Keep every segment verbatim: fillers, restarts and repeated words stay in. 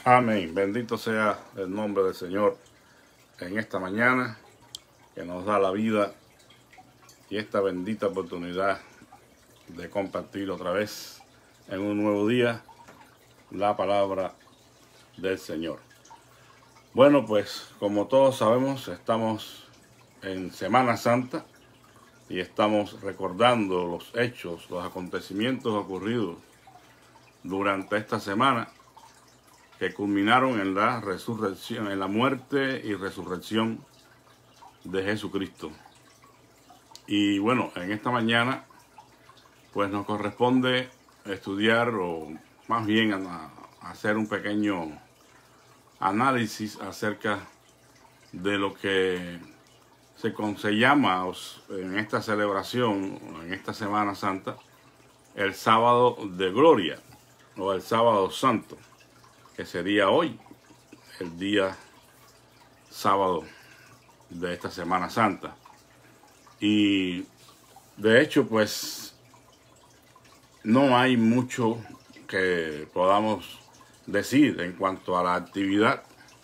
Amén. Bendito sea el nombre del Señor en esta mañana que nos da la vida y esta bendita oportunidad de compartir otra vez en un nuevo día la palabra del Señor. Bueno, pues como todos sabemos, estamos en Semana Santa y estamos recordando los hechos, los acontecimientos ocurridos durante esta semana que culminaron en la resurrección, en la muerte y resurrección de Jesucristo. Y bueno, en esta mañana pues nos corresponde estudiar, o más bien a, a hacer un pequeño análisis acerca de lo que se, se llama en esta celebración, en esta Semana Santa, el Sábado de Gloria o el Sábado Santo, que sería hoy, el día sábado de esta Semana Santa. Y de hecho, pues, no hay mucho que podamos decir en cuanto a la actividad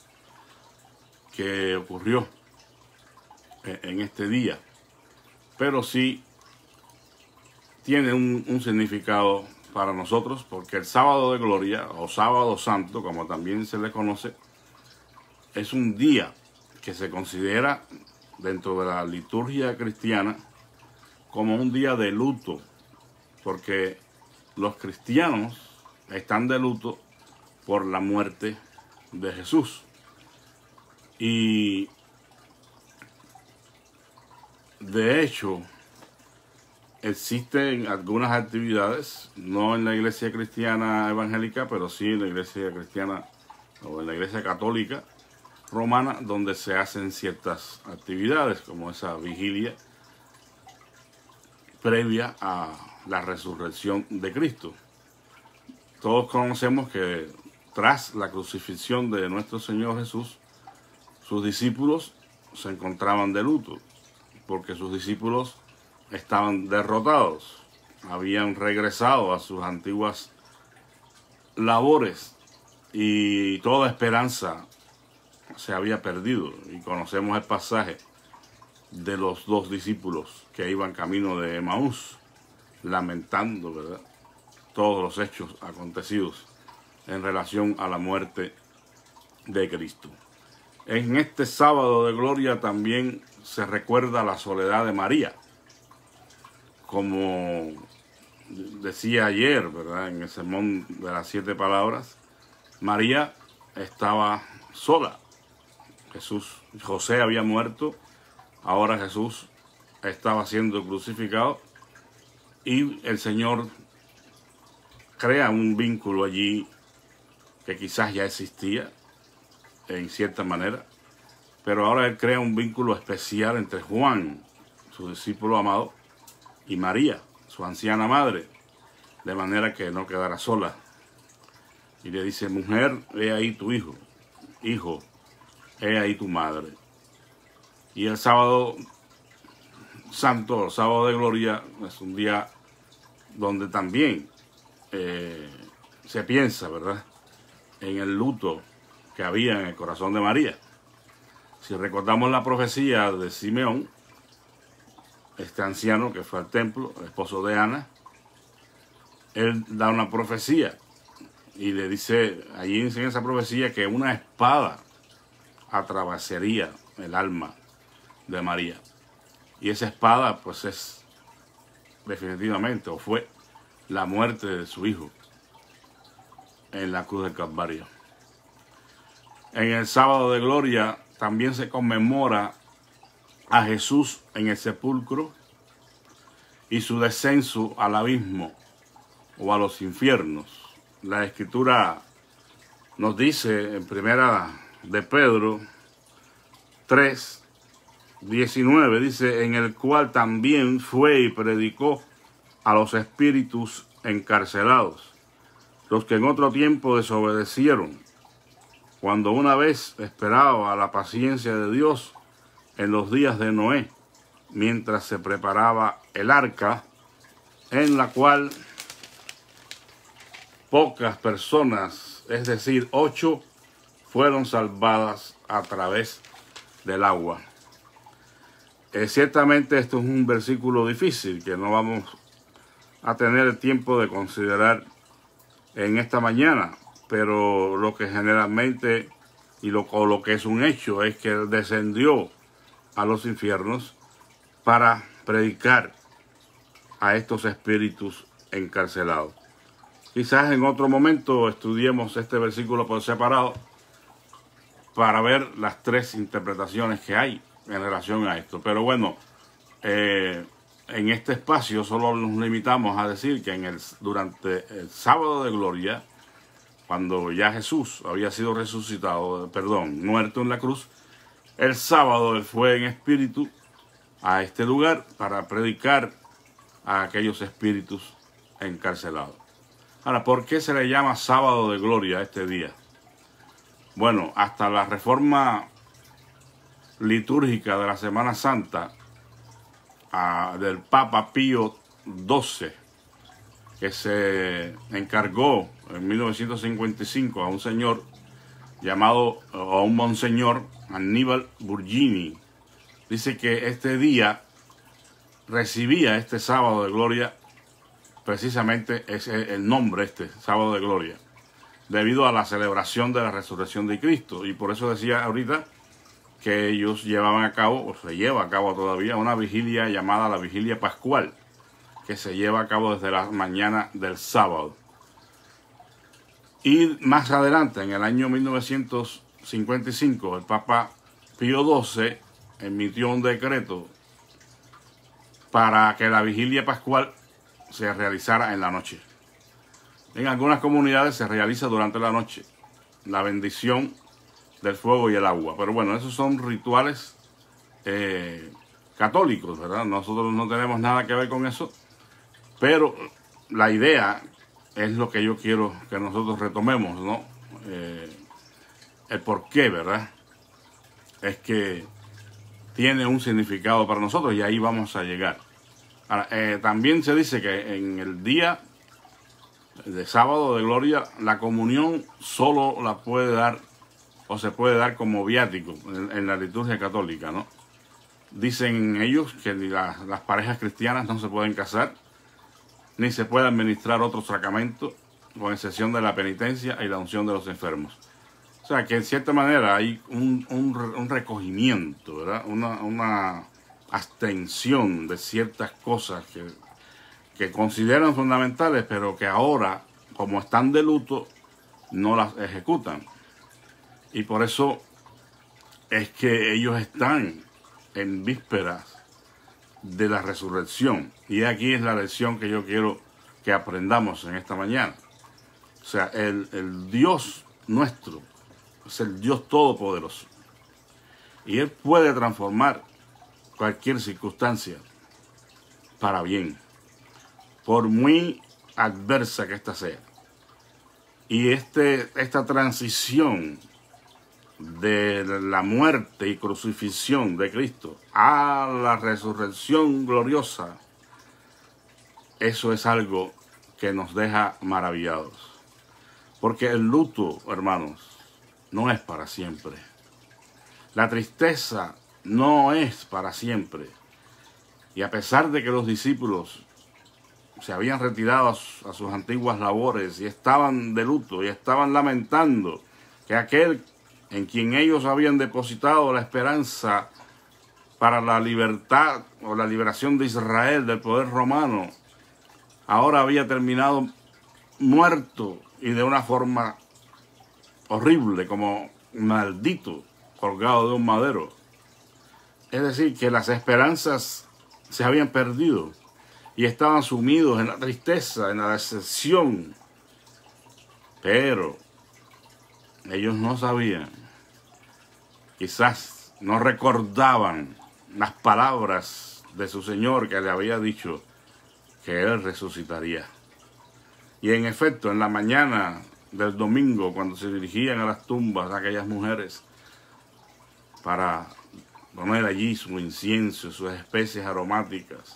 que ocurrió en este día, pero sí tiene un, un significado para nosotros, porque el Sábado de Gloria o Sábado Santo, como también se le conoce, es un día que se considera dentro de la liturgia cristiana como un día de luto, porque los cristianos están de luto por la muerte de Jesús. Y de hecho existen algunas actividades, no en la iglesia cristiana evangélica, pero sí en la iglesia cristiana o en la iglesia católica romana, donde se hacen ciertas actividades, como esa vigilia previa a la resurrección de Cristo. Todos conocemos que tras la crucifixión de nuestro Señor Jesús, sus discípulos se encontraban de luto, porque sus discípulos estaban derrotados, habían regresado a sus antiguas labores y toda esperanza se había perdido. Y conocemos el pasaje de los dos discípulos que iban camino de Emaús, lamentando, ¿verdad?, todos los hechos acontecidos en relación a la muerte de Cristo. En este Sábado de Gloria también se recuerda la soledad de María. Como decía ayer, ¿verdad?, en el sermón de las siete palabras, María estaba sola. Jesús, José había muerto, ahora Jesús estaba siendo crucificado y el Señor crea un vínculo allí que quizás ya existía en cierta manera, pero ahora Él crea un vínculo especial entre Juan, su discípulo amado, y María, su anciana madre, de manera que no quedara sola. Y le dice: mujer, he ahí tu hijo, hijo, he ahí tu madre. Y el Sábado Santo, el Sábado de Gloria, es un día donde también eh, se piensa, ¿verdad?, en el luto que había en el corazón de María. Si recordamos la profecía de Simeón, este anciano que fue al templo, el esposo de Ana, él da una profecía y le dice, allí en esa profecía, que una espada atravesaría el alma de María. Y esa espada pues es definitivamente, o fue, la muerte de su hijo en la cruz del Calvario. En el Sábado de Gloria también se conmemora a Jesús en el sepulcro y su descenso al abismo o a los infiernos. La Escritura nos dice en Primera de Pedro tres, diecinueve, dice: en el cual también fue y predicó a los espíritus encarcelados, los que en otro tiempo desobedecieron, cuando una vez esperaba la paciencia de Dios en los días de Noé, mientras se preparaba el arca, en la cual pocas personas, es decir, ocho fueron salvadas a través del agua. Eh, ciertamente esto es un versículo difícil que no vamos a tener el tiempo de considerar en esta mañana, pero lo que generalmente y lo, o lo que es un hecho es que él descendió a los infiernos para predicar a estos espíritus encarcelados. Quizás en otro momento estudiemos este versículo por separado para ver las tres interpretaciones que hay en relación a esto. Pero bueno, eh, en este espacio solo nos limitamos a decir que en el, durante el sábado de gloria, cuando ya Jesús había sido resucitado, perdón, muerto en la cruz, el sábado él fue en espíritu a este lugar para predicar a aquellos espíritus encarcelados. Ahora, ¿por qué se le llama sábado de gloria a este día? Bueno, hasta la reforma litúrgica de la Semana Santa a, del Papa Pío doce, que se encargó en mil novecientos cincuenta y cinco a un señor llamado, o a un monseñor, Aníbal Burgini, dice que este día recibía este sábado de gloria, precisamente es el nombre este, sábado de gloria, debido a la celebración de la resurrección de Cristo. Y por eso decía ahorita que ellos llevaban a cabo, o se lleva a cabo todavía, una vigilia llamada la vigilia pascual, que se lleva a cabo desde la mañana del sábado. Y más adelante, en el año mil novecientos cincuenta y cinco, el Papa Pío doce emitió un decreto para que la vigilia pascual se realizara en la noche. En algunas comunidades se realiza durante la noche la bendición del fuego y el agua. Pero bueno, esos son rituales eh, católicos, ¿verdad? Nosotros no tenemos nada que ver con eso. Pero la idea es lo que yo quiero que nosotros retomemos, ¿no? Eh, el por qué, ¿verdad? Es que tiene un significado para nosotros y ahí vamos a llegar. Ahora, eh, también se dice que en el día de sábado de gloria, la comunión solo la puede dar o se puede dar como viático en, en la liturgia católica, ¿no? Dicen ellos que ni la, las parejas cristianas no se pueden casar, ni se puede administrar otro sacramento, con excepción de la penitencia y la unción de los enfermos. O sea, que en cierta manera hay un, un, un recogimiento, ¿verdad? Una, una abstención de ciertas cosas que, que consideran fundamentales, pero que ahora, como están de luto, no las ejecutan. Y por eso es que ellos están en vísperas de la resurrección. Y aquí es la lección que yo quiero que aprendamos en esta mañana. O sea, el, el Dios nuestro es el Dios todopoderoso. Y Él puede transformar cualquier circunstancia para bien, por muy adversa que ésta sea. Y este, esta transición de la muerte y crucifixión de Cristo a la resurrección gloriosa, eso es algo que nos deja maravillados. Porque el luto, hermanos, no es para siempre. La tristeza no es para siempre. Y a pesar de que los discípulos se habían retirado a sus antiguas labores y estaban de luto y estaban lamentando que aquel en quien ellos habían depositado la esperanza para la libertad o la liberación de Israel del poder romano, ahora había terminado muerto y de una forma horrible, como maldito, colgado de un madero. Es decir, que las esperanzas se habían perdido y estaban sumidos en la tristeza, en la decepción. Pero ellos no sabían, quizás no recordaban las palabras de su Señor que le había dicho que Él resucitaría. Y en efecto, en la mañana del domingo, cuando se dirigían a las tumbas de aquellas mujeres para poner allí su incienso, sus especies aromáticas,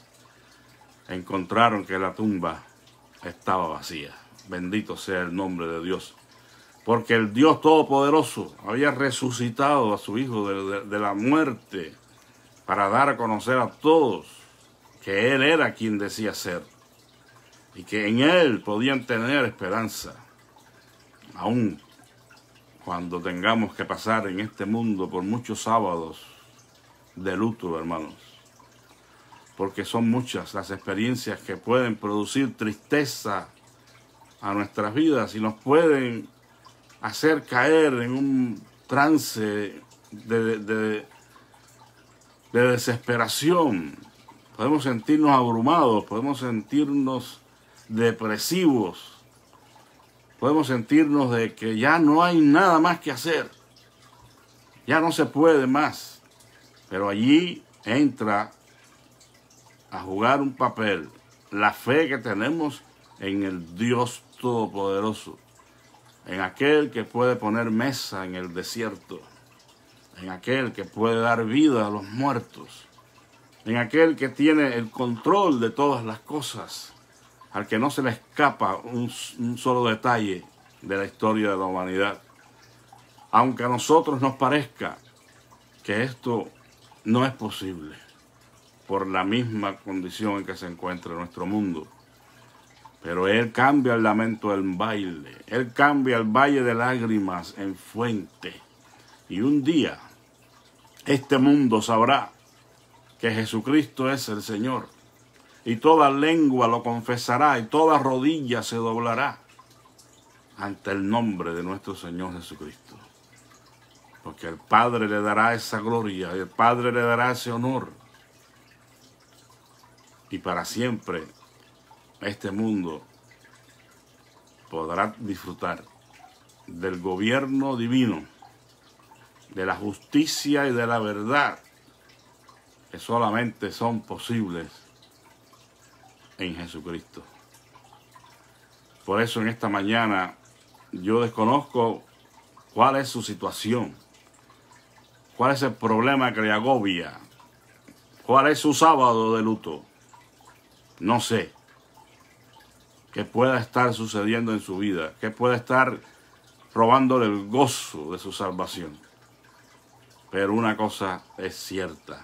encontraron que la tumba estaba vacía. Bendito sea el nombre de Dios. porque el Dios Todopoderoso había resucitado a su Hijo de, de, de la muerte para dar a conocer a todos que Él era quien decía ser y que en Él podían tener esperanza, aún cuando tengamos que pasar en este mundo por muchos sábados de luto, hermanos, porque son muchas las experiencias que pueden producir tristeza a nuestras vidas y nos pueden hacer caer en un trance de, de, de desesperación. Podemos sentirnos abrumados, podemos sentirnos depresivos, podemos sentirnos de que ya no hay nada más que hacer, ya no se puede más. Pero allí entra a jugar un papel la fe que tenemos en el Dios Todopoderoso, en aquel que puede poner mesa en el desierto, en aquel que puede dar vida a los muertos, en aquel que tiene el control de todas las cosas, al que no se le escapa un, un solo detalle de la historia de la humanidad. Aunque a nosotros nos parezca que esto no es posible, por la misma condición en que se encuentra nuestro mundo. Pero Él cambia el lamento en baile, Él cambia el valle de lágrimas en fuente. Y un día, este mundo sabrá que Jesucristo es el Señor. Y toda lengua lo confesará y toda rodilla se doblará ante el nombre de nuestro Señor Jesucristo. Porque el Padre le dará esa gloria, y el Padre le dará ese honor. Y para siempre este mundo podrá disfrutar del gobierno divino, de la justicia y de la verdad, que solamente son posibles en Jesucristo. Por eso en esta mañana yo desconozco cuál es su situación, cuál es el problema que le agobia, cuál es su sábado de luto. No sé qué pueda estar sucediendo en su vida, qué pueda estar robándole el gozo de su salvación. Pero una cosa es cierta: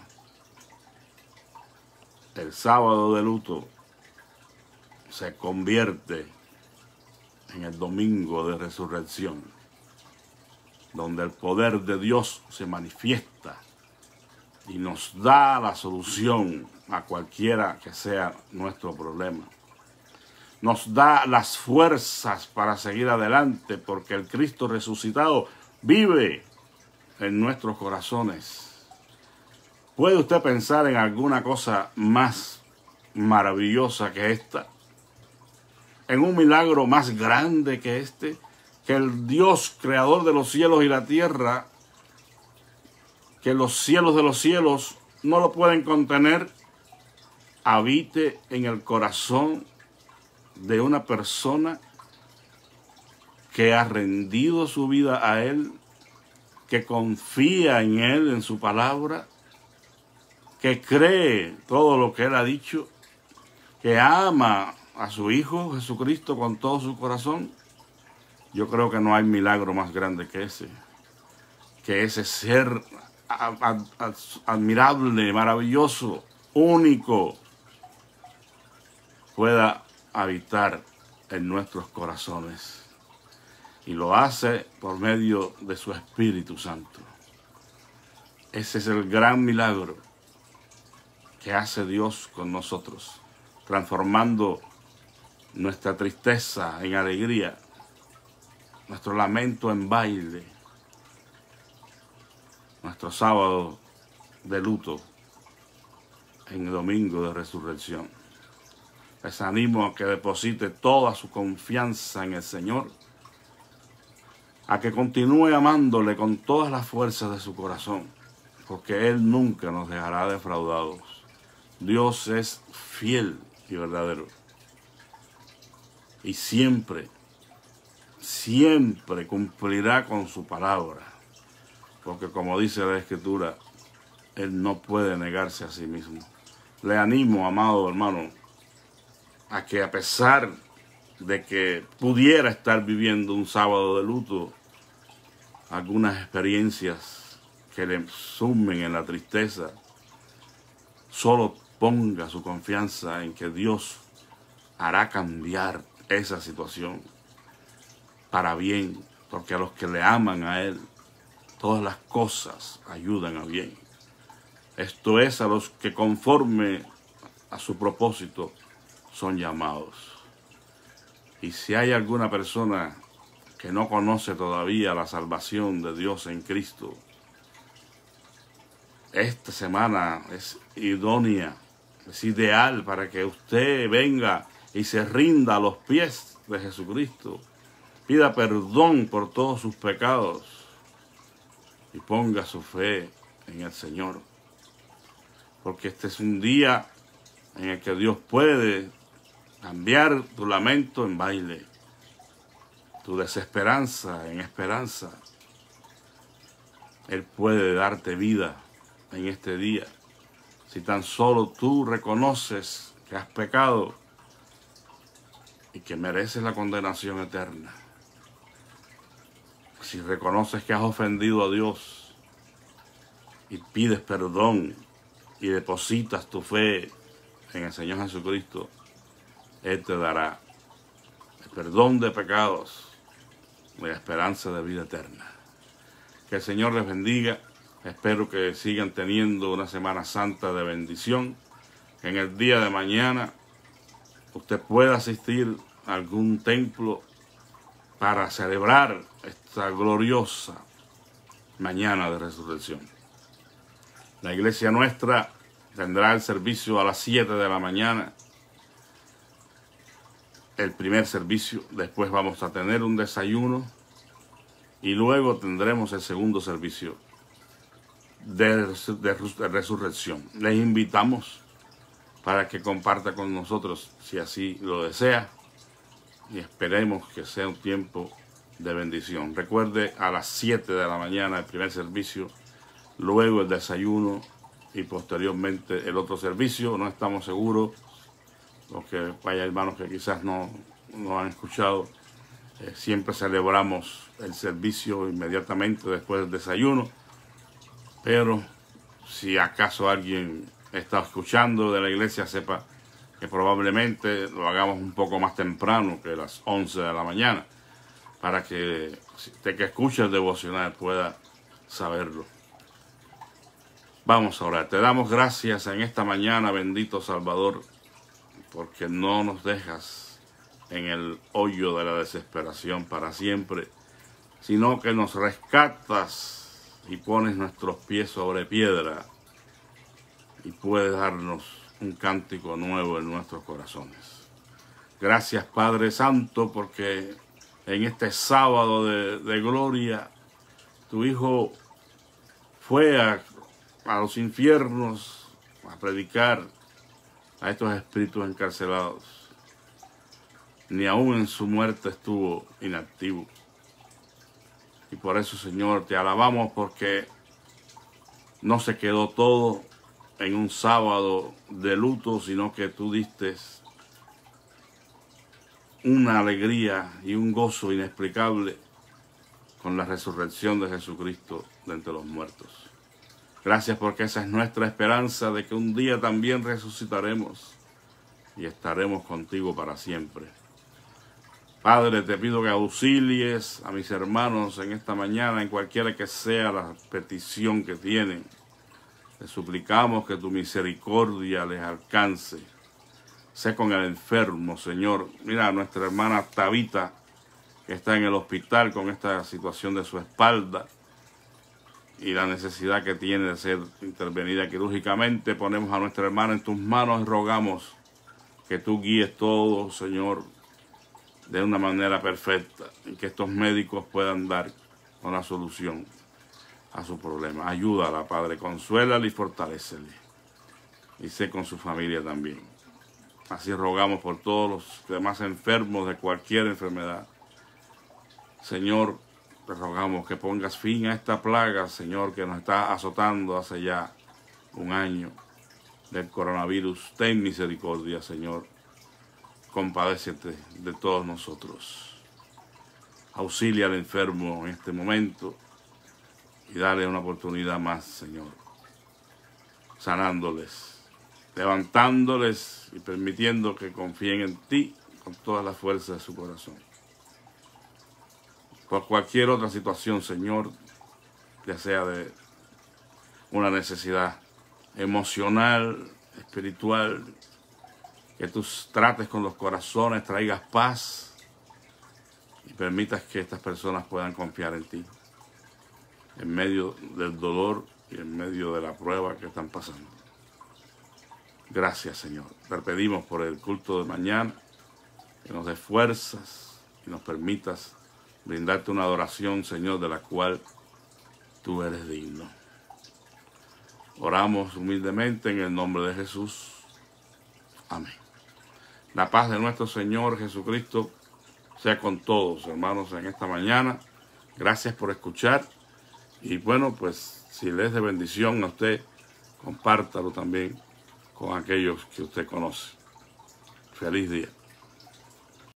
el sábado de luto se convierte en el domingo de resurrección, donde el poder de Dios se manifiesta y nos da la solución a cualquiera que sea nuestro problema. Nos da las fuerzas para seguir adelante, porque el Cristo resucitado vive en nuestros corazones. ¿Puede usted pensar en alguna cosa más maravillosa que esta? ¿En un milagro más grande que este? Que el Dios creador de los cielos y la tierra, que los cielos de los cielos no lo pueden contener, habite en el corazón de una persona que ha rendido su vida a Él, que confía en Él, en su palabra, que cree todo lo que Él ha dicho, que ama a su Hijo Jesucristo con todo su corazón. Yo creo que no hay milagro más grande que ese, que ese ser admirable, maravilloso, único, pueda habitar en nuestros corazones. Y lo hace por medio de su Espíritu Santo. Ese es el gran milagro que hace Dios con nosotros, transformando nuestra tristeza en alegría, nuestro lamento en baile, nuestro sábado de luto en el domingo de resurrección. Les animo a que deposite toda su confianza en el Señor, a que continúe amándole con todas las fuerzas de su corazón, porque Él nunca nos dejará defraudados. Dios es fiel y verdadero. Y siempre, siempre cumplirá con su palabra, porque como dice la Escritura, Él no puede negarse a sí mismo. Le animo, amado hermano, a que a pesar de que pudiera estar viviendo un sábado de luto, algunas experiencias que le sumen en la tristeza, solo ponga su confianza en que Dios hará cambiar esa situación para bien, porque a los que le aman a Él, todas las cosas ayudan a bien. Esto es, a los que conforme a su propósito son llamados. Y si hay alguna persona que no conoce todavía la salvación de Dios en Cristo, esta semana es idónea, es ideal para que usted venga y se rinda a los pies de Jesucristo, pida perdón por todos sus pecados y ponga su fe en el Señor. Porque este es un día en el que Dios puede cambiar tu lamento en baile, tu desesperanza en esperanza. Él puede darte vida en este día, si tan solo tú reconoces que has pecado y que mereces la condenación eterna. Si reconoces que has ofendido a Dios y pides perdón y depositas tu fe en el Señor Jesucristo, Él te dará el perdón de pecados y la esperanza de vida eterna. Que el Señor les bendiga. Espero que sigan teniendo una Semana Santa de bendición. En el día de mañana usted pueda asistir a algún templo para celebrar esta gloriosa mañana de resurrección. La iglesia nuestra tendrá el servicio a las siete de la mañana, el primer servicio. Después vamos a tener un desayuno y luego tendremos el segundo servicio de, de, de resurrección. Les invitamos para que comparta con nosotros si así lo desea y esperemos que sea un tiempo de bendición. Recuerde, a las siete de la mañana el primer servicio, luego el desayuno y posteriormente el otro servicio. No estamos seguros, porque hay hermanos que quizás no, no han escuchado. Eh, siempre celebramos el servicio inmediatamente después del desayuno, pero si acaso alguien está escuchando de la iglesia, sepa que probablemente lo hagamos un poco más temprano que las once de la mañana, para que usted que escucha el devocional pueda saberlo. Vamos a orar. Te damos gracias en esta mañana, bendito Salvador, porque no nos dejas en el hoyo de la desesperación para siempre, sino que nos rescatas y pones nuestros pies sobre piedra y puedes darnos un cántico nuevo en nuestros corazones. Gracias, Padre Santo, porque en este sábado de, de gloria, tu Hijo fue a, a los infiernos a predicar a estos espíritus encarcelados. Ni aún en su muerte estuvo inactivo. Y por eso, Señor, te alabamos, porque no se quedó todo en un sábado de luto, sino que tú diste una alegría y un gozo inexplicable con la resurrección de Jesucristo de entre los muertos. Gracias, porque esa es nuestra esperanza, de que un día también resucitaremos y estaremos contigo para siempre. Padre, te pido que auxilies a mis hermanos en esta mañana, en cualquiera que sea la petición que tienen. Te suplicamos que tu misericordia les alcance. Sé con el enfermo, Señor. Mira a nuestra hermana Tabita, que está en el hospital con esta situación de su espalda y la necesidad que tiene de ser intervenida quirúrgicamente. Ponemos a nuestra hermana en tus manos y rogamos que tú guíes todo, Señor, de una manera perfecta, y que estos médicos puedan dar una solución a su problema. Ayúdala, Padre, consuélala y fortalécele. Y sé con su familia también. Así rogamos por todos los demás enfermos de cualquier enfermedad. Señor, te rogamos que pongas fin a esta plaga, Señor, que nos está azotando hace ya un año del coronavirus. Ten misericordia, Señor. compadécete de todos nosotros. Auxilia al enfermo en este momento y dale una oportunidad más, Señor, sanándoles, levantándoles y permitiendo que confíen en ti con toda la fuerza de su corazón. Por cualquier otra situación, Señor, ya sea de una necesidad emocional, espiritual, que tú trates con los corazones, traigas paz y permitas que estas personas puedan confiar en ti en medio del dolor y en medio de la prueba que están pasando. Gracias, Señor. Te pedimos por el culto de mañana que nos des fuerzas y nos permitas brindarte una adoración, Señor, de la cual tú eres digno. Oramos humildemente en el nombre de Jesús. Amén. La paz de nuestro Señor Jesucristo sea con todos, hermanos, en esta mañana. Gracias por escuchar. Y bueno, pues si les es de bendición a usted, compártalo también con aquellos que usted conoce. Feliz día.